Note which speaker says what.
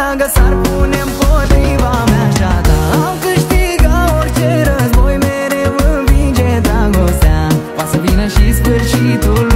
Speaker 1: dragă s-ar pune împotriva mea și a ta. Am câștigat orice război, mereu învinge dragostea. Poate să vină și sfârșitul